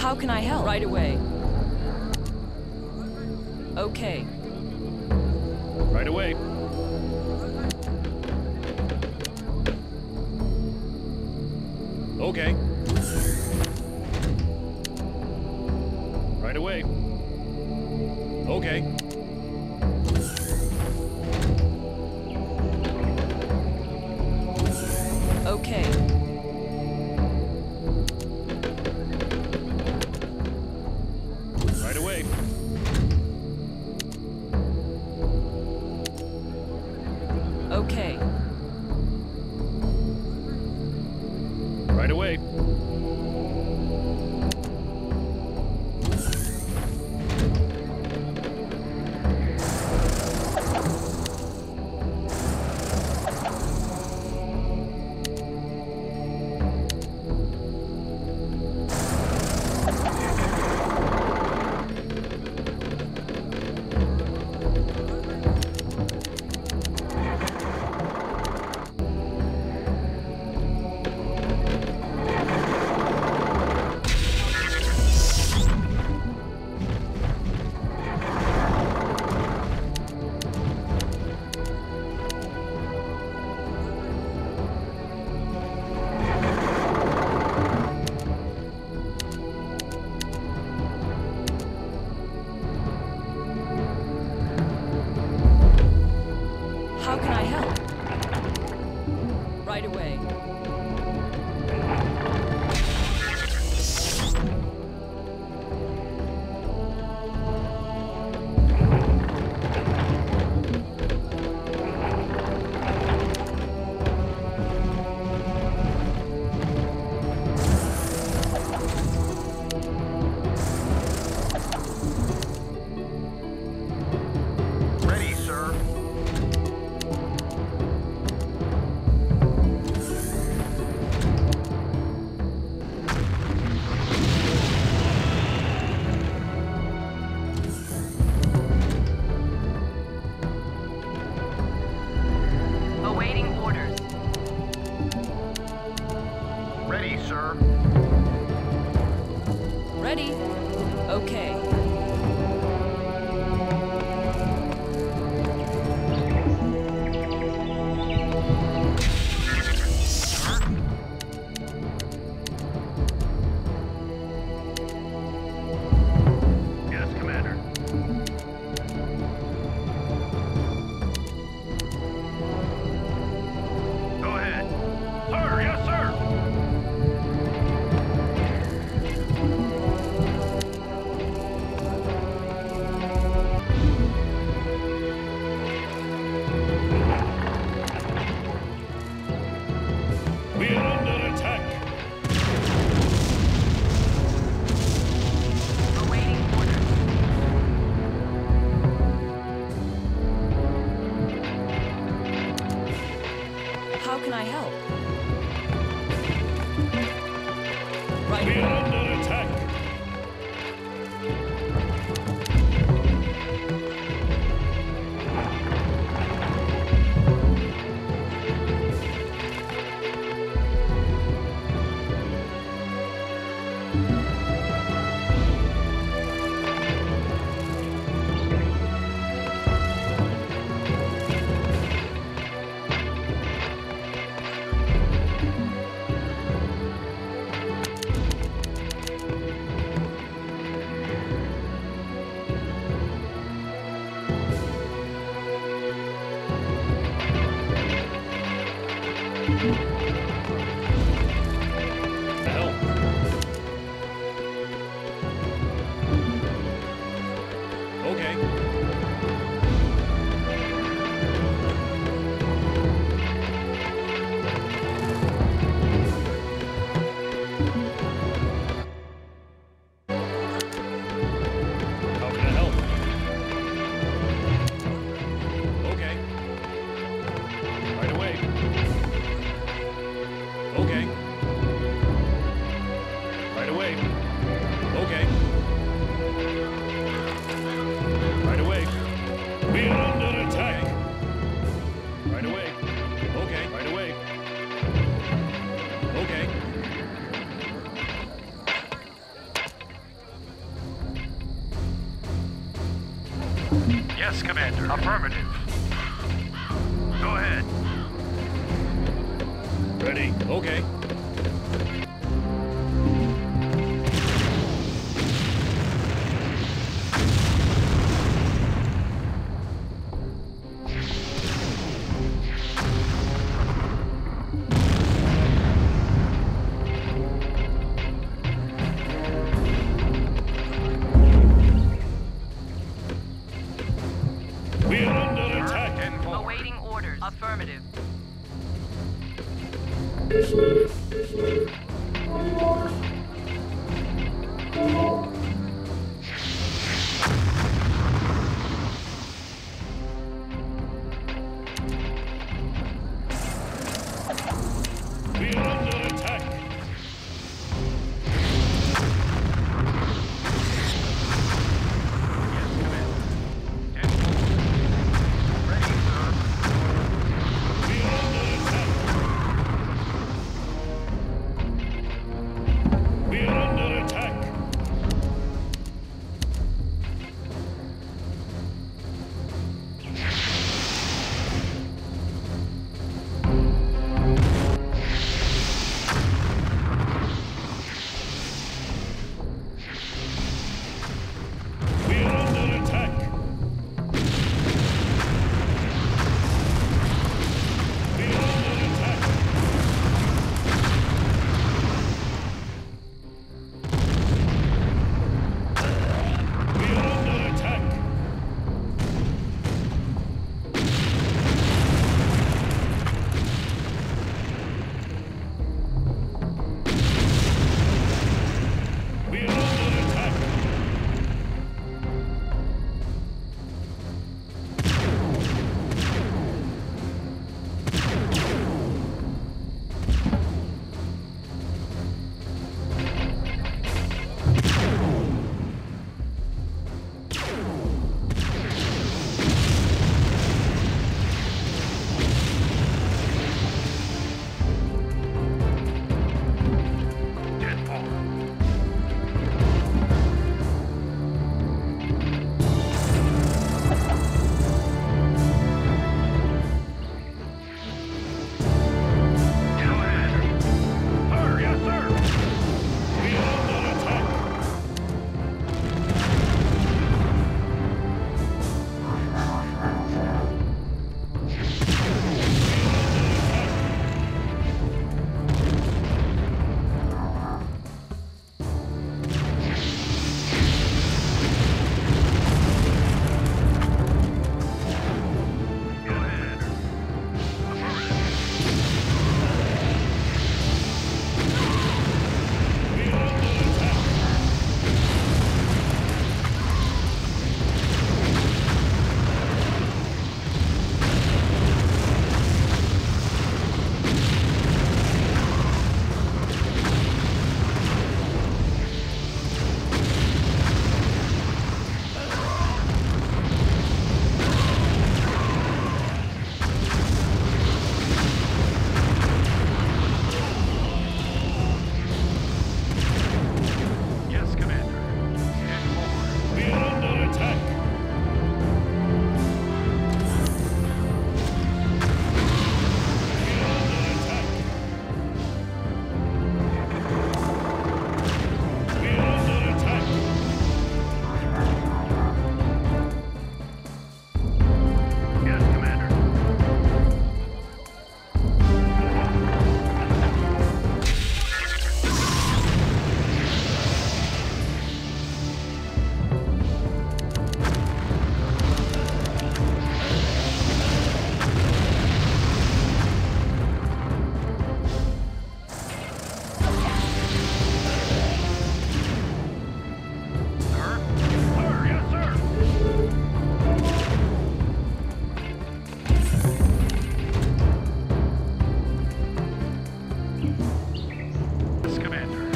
How can I help? Right away. Okay. Right away. Okay. Right away. Okay. Okay. Right away. Okay. Right away. How can I help? Right away. Ready, sir. Awaiting orders. Ready, sir. Ready? Okay. Yes, Commander. Go ahead. Sir, yes, sir. We are under attack. Awaiting orders. How can I help? Right We away. are under attack. The help. Okay. How can I help? Okay. Right away. Okay. Right away. Okay. Right away. We are under attack. Right away. Okay. Right away. Okay. Yes, Commander. Affirmative. Go ahead. Ready. Okay. We are under attack. And forward. Awaiting orders. Affirmative. We are under attack. Yes, Commander. And forward. Ready, sir. We are under attack. We are under attack. We are under attack. We are under attack. We are under attack. We are under attack. And forward. Go ahead. Sir, yes, sir. We are under attack. Go ahead. Affirmative. We are under attack. Yes, Commander. And forward. We are under attack. We are under attack. We are under attack. Yes, Commander. Sir? Sir, yes, sir. Yes, Commander.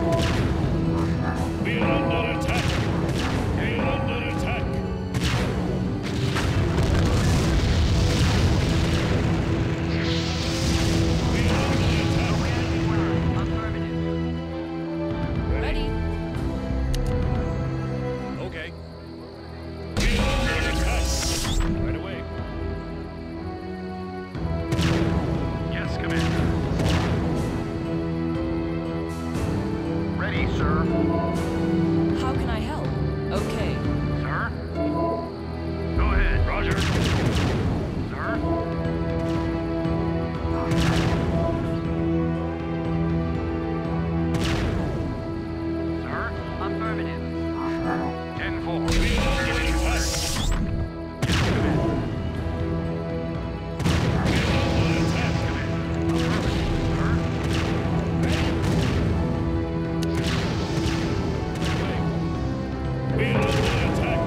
We are under attack. We are under attack. We are under attack. Awaiting orders. Affirmative. Ready? Okay. We are under attack. Ready, sir. How can I help? Okay. Sir? Go ahead. Roger. Sir? Sir? Affirmative. 10-4. We are under attack. Yes, command. We are under attack. We are under attack.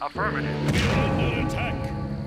Affirmative. We are under attack.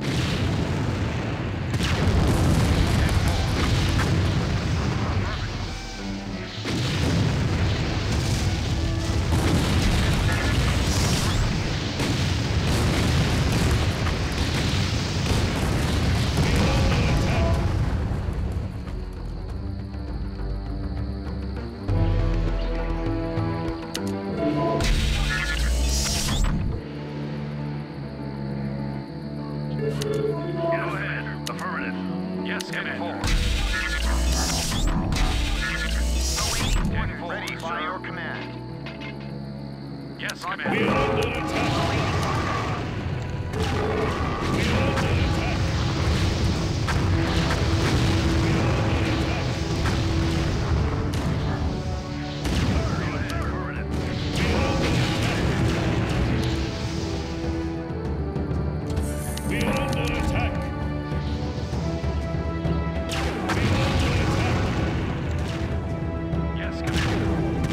Go ahead. Affirmative. Yes, Commander. Awaiting orders. Ready by your command. Yes, Commander. We are under attack. We are under attack. We are under attack. Yes, Commander.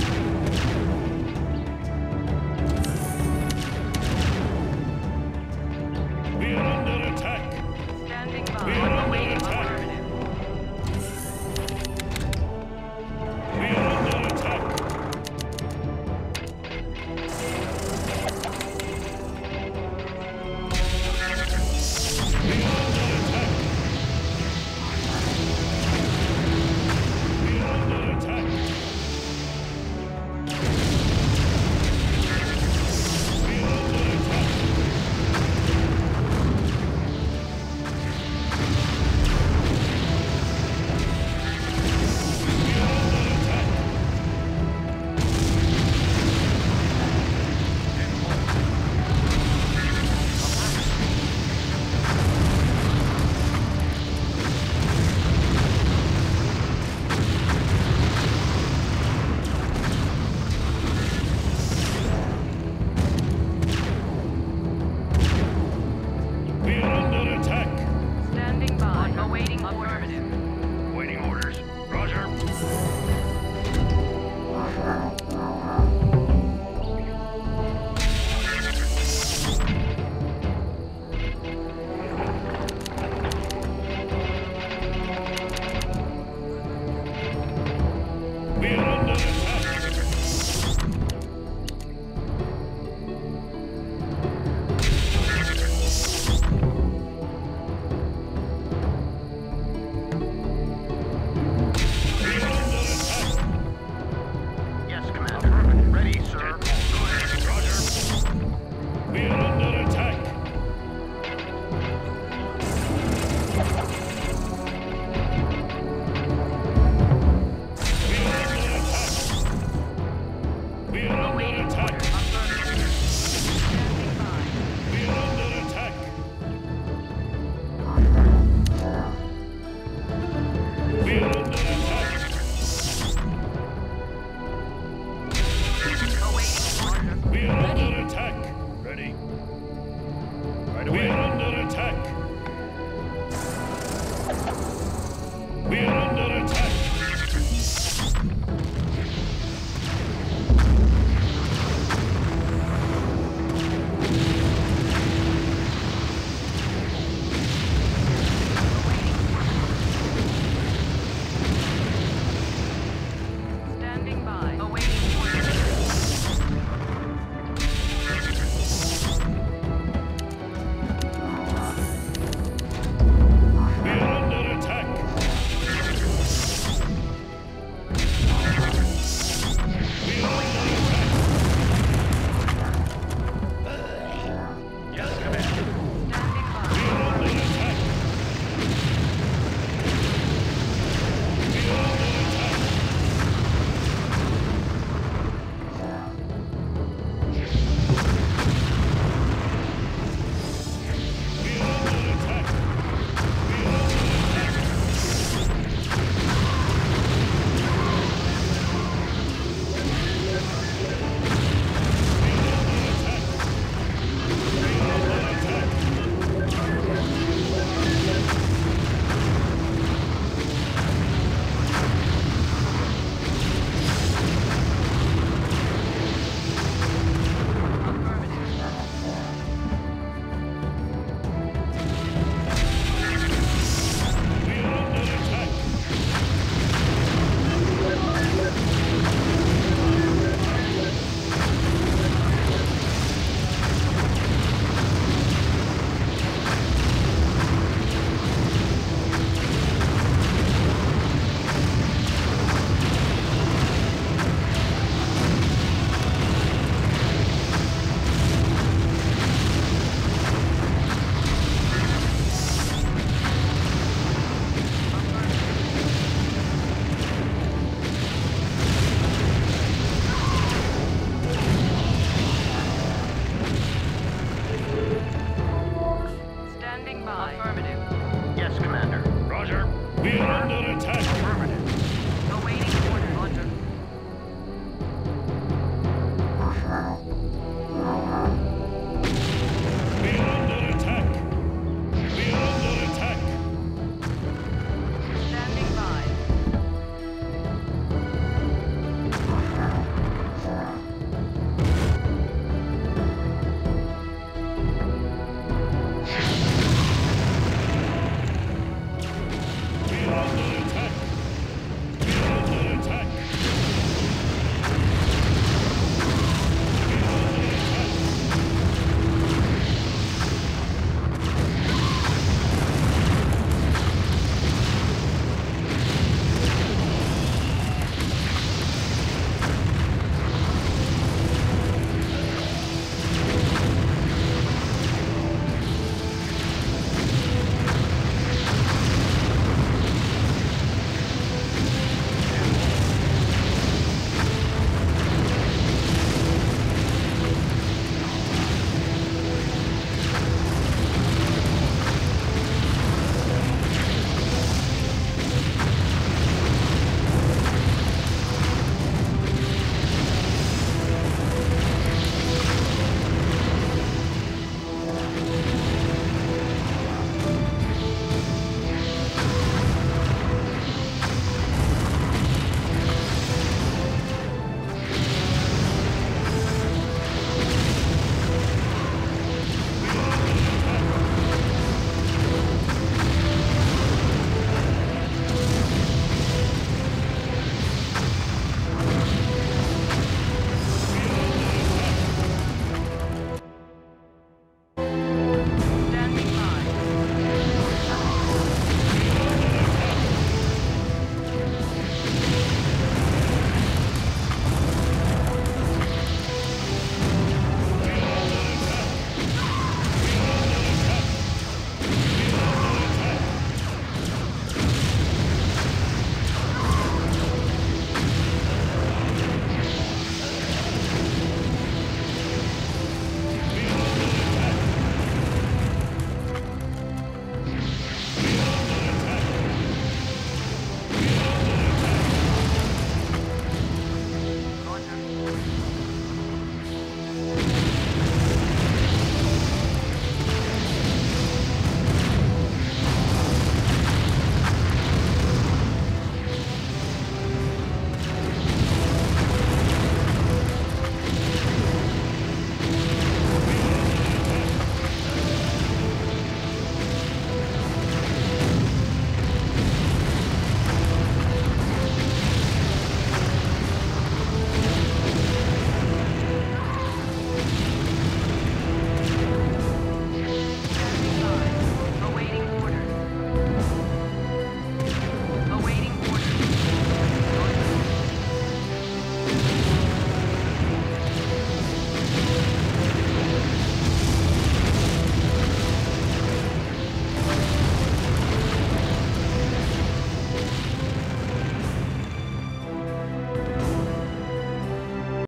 We are under attack. Standing by. We are under Awaiting attack. affirmative. We are under attack. We are under attack. We are under attack. We are under attack. We are under attack. Standing by. Awaiting affirmative. Waiting orders. Roger. We are under attack. We are under attack. Yes, Commander. Ready, sir. Go ahead. Roger. We are under attack. We are under attack. We are under attack. Affirmative. Standing by. We are under attack. We are under attack. Awaiting order. We are under attack. Ready. Right We away. are under attack. We are under